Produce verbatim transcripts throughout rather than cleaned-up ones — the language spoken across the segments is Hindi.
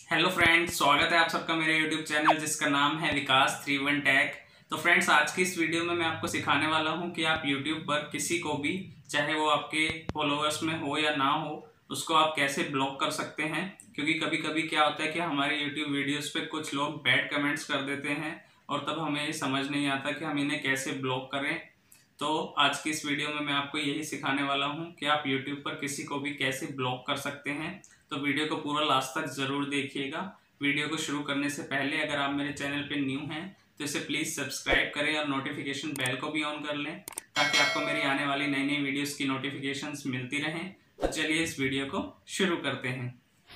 हेलो फ्रेंड्स, स्वागत है आप सबका मेरे यूट्यूब चैनल जिसका नाम है विकास थ्री वन टेक। तो फ्रेंड्स, आज की इस वीडियो में मैं आपको सिखाने वाला हूं कि आप यूट्यूब पर किसी को भी, चाहे वो आपके फॉलोअर्स में हो या ना हो, उसको आप कैसे ब्लॉक कर सकते हैं। क्योंकि कभी कभी क्या होता है कि हमारे यूट्यूब वीडियोज़ पे कुछ लोग बैड कमेंट्स कर देते हैं और तब हमें ये समझ नहीं आता कि हम इन्हें कैसे ब्लॉक करें। तो आज की इस वीडियो में मैं आपको यही सिखाने वाला हूं कि आप यूट्यूब पर किसी को भी कैसे ब्लॉक कर सकते हैं। तो वीडियो को पूरा लास्ट तक ज़रूर देखिएगा। वीडियो को शुरू करने से पहले अगर आप मेरे चैनल पे न्यू हैं तो इसे प्लीज़ सब्सक्राइब करें और नोटिफिकेशन बेल को भी ऑन कर लें ताकि आपको मेरी आने वाली नई नई वीडियोस की नोटिफिकेशंस मिलती रहें। तो चलिए इस वीडियो को शुरू करते हैं।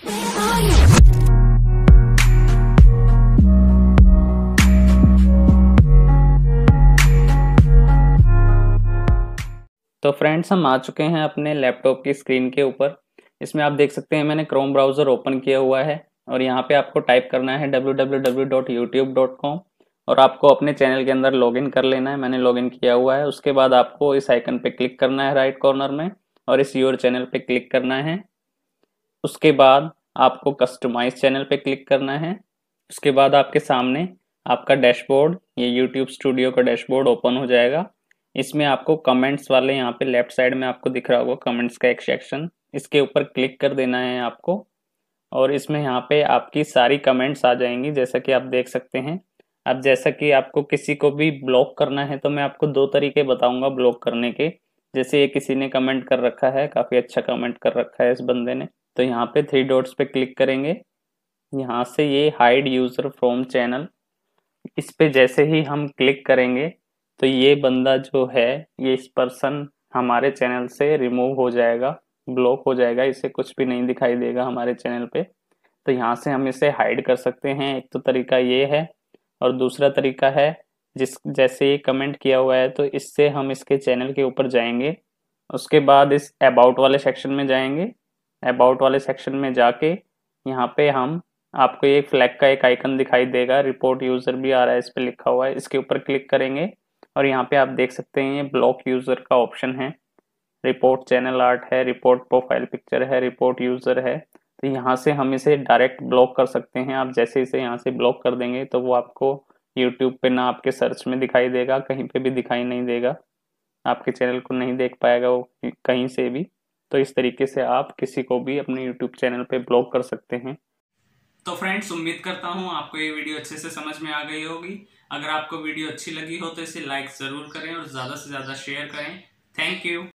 तो फ्रेंड्स, हम आ चुके हैं अपने लैपटॉप की स्क्रीन के ऊपर। इसमें आप देख सकते हैं मैंने क्रोम ब्राउज़र ओपन किया हुआ है और यहाँ पे आपको टाइप करना है W W W dot YouTube dot com और आपको अपने चैनल के अंदर लॉगिन कर लेना है। मैंने लॉगिन किया हुआ है। उसके बाद आपको इस आइकन पे क्लिक करना है राइट कॉर्नर में और इस योर चैनल पे क्लिक करना है। उसके बाद आपको कस्टमाइज चैनल पे क्लिक करना है। उसके बाद आपके सामने आपका डैशबोर्ड, ये यूट्यूब स्टूडियो का डैशबोर्ड ओपन हो जाएगा। इसमें आपको कमेंट्स वाले यहाँ पे लेफ्ट साइड में आपको दिख रहा होगा कमेंट्स का एक सेक्शन, इसके ऊपर क्लिक कर देना है आपको और इसमें यहाँ पे आपकी सारी कमेंट्स आ जाएंगी जैसा कि आप देख सकते हैं। अब जैसा कि आपको किसी को भी ब्लॉक करना है तो मैं आपको दो तरीके बताऊंगा ब्लॉक करने के। जैसे ये किसी ने कमेंट कर रखा है, काफी अच्छा कमेंट कर रखा है इस बंदे ने, तो यहाँ पे थ्री डॉट्स पे क्लिक करेंगे। यहाँ से ये हाइड यूजर फ्रॉम चैनल, इस पे जैसे ही हम क्लिक करेंगे तो ये बंदा जो है, ये इस पर्सन हमारे चैनल से रिमूव हो जाएगा, ब्लॉक हो जाएगा, इसे कुछ भी नहीं दिखाई देगा हमारे चैनल पे। तो यहाँ से हम इसे हाइड कर सकते हैं। एक तो तरीका ये है और दूसरा तरीका है, जिस जैसे ये कमेंट किया हुआ है तो इससे हम इसके चैनल के ऊपर जाएंगे। उसके बाद इस अबाउट वाले सेक्शन में जाएंगे। अबाउट वाले सेक्शन में जाके यहाँ पे हम, आपको एक फ्लैग का एक आइकन दिखाई देगा, रिपोर्ट यूजर भी आ रहा है इस पे लिखा हुआ है, इसके ऊपर क्लिक करेंगे और यहाँ पे आप देख सकते हैं ये ब्लॉक यूजर का ऑप्शन है। रिपोर्ट चैनल आर्ट है, रिपोर्ट प्रोफाइल पिक्चर है, रिपोर्ट यूजर है। तो यहाँ से हम इसे डायरेक्ट ब्लॉक कर सकते हैं। आप जैसे इसे यहाँ से ब्लॉक कर देंगे तो वो आपको यूट्यूब पे ना आपके सर्च में दिखाई देगा, कहीं पे भी दिखाई नहीं देगा, आपके चैनल को नहीं देख पाएगा वो कहीं से भी। तो इस तरीके से आप किसी को भी अपने यूट्यूब चैनल पे ब्लॉक कर सकते हैं। तो फ्रेंड्स, उम्मीद करता हूँ आपको ये वीडियो अच्छे से समझ में आ गई होगी। अगर आपको वीडियो अच्छी लगी हो तो इसे लाइक ज़रूर करें और ज़्यादा से ज़्यादा शेयर करें। Thank you.